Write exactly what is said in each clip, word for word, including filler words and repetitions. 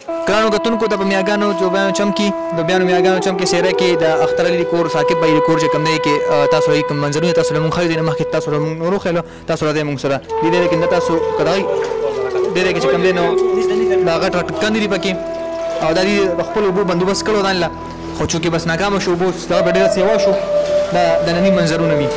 ګرانو کتونکو د په میاګانو جوبیانو چم کې د بیانو میاګانو چم کې سیره کې د اختر علي کور ثاقب بھائی کور چې کوم دی کې تاسو یې کوم منظرونه تاسو له مونږ خو دې نه مخکې تاسو له مونږ نورو خلو تاسو راځي مونږ سره دې دې کې تاسو کړای دې دې کې چې کوم دی نو دا غټ غټ کندې دي پکې او د دې خپل وبو بندوبست کړو ځان له خو چې بس ناکام شو بو دا ډېر سیوا شو دا د نننی منظرونه وي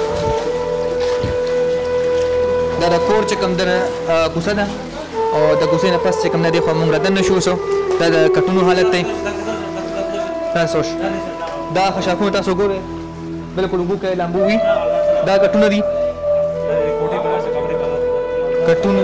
دا د کور چې کوم دنه کوڅه ده او د کوڅې نه پس چې کوم نه دی خو مونږ ردن نشو سو دا د کټونو حالت دی تاسو دا خشاکونه تاسو ګورئ بالکل وګو کې لامبو وي دا کټونه دي کټونه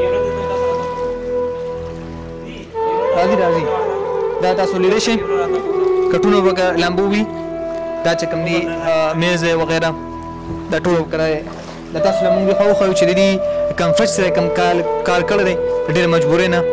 راځي راځي دا تاسو لیدئ شئ کټونه وګه لامبو وي دا چې کوم دي میز وغیرہ دا ټول کړای د تاسو لمونږ خو خو چې دي کم فش سره کم کال کار کړی ډېر مجبورې نه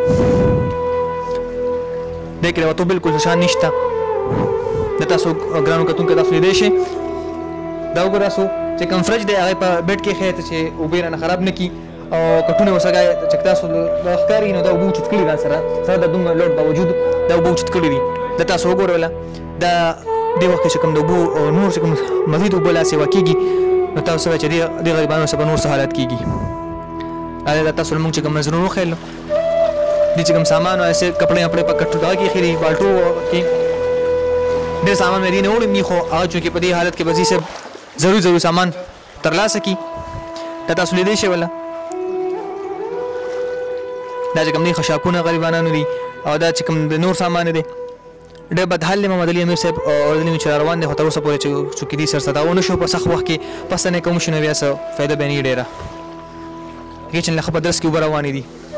دیکھره وته بالکل شان نشته د تاسو ګرانو کتونکو تاسو لیدئ شئ دا وګورئ چې کم فرج دی هغه په بیډ کې خېته چې وبېره نه خراب نه کی او کټونه وسګای چې تاسو د ښکاری نو دا وبو چې کړی را سره سره د دومره لوډ باوجود دا وبو چې کړی دي د تاسو وګورئ دا د وخت چې کوم د وبو نور چې کوم مزید وبو لا سیوا کیږي نو تاسو چې د غریبانو سره نور څه حالت کیږي دا تاسو موږ چې کوم نظرونو خېلو دي چې کوم سامان او ایسے کپڑے اپنے په کټو دا کې خېری بالټو کې ډېر سامان مې نه وړي می خو هغه چې په دې حالت کې بزي سه ضروري ضروري سامان ترلاسه کی دا تاسو لیدئ شئ ولا دا چې کوم نه خشاکونه غریبانو دي او دا چې کوم د نور سامان دي ډېر بد حال محمد علي امیر صاحب او دلی چې روان دي خو تر اوسه پورې چې څوک دي سر صداونه شو په سخت وخت کې پس نه کوم شنو بیا څه فائدہ به نه ډېره کې چې له خبر درس کې وبروانې دي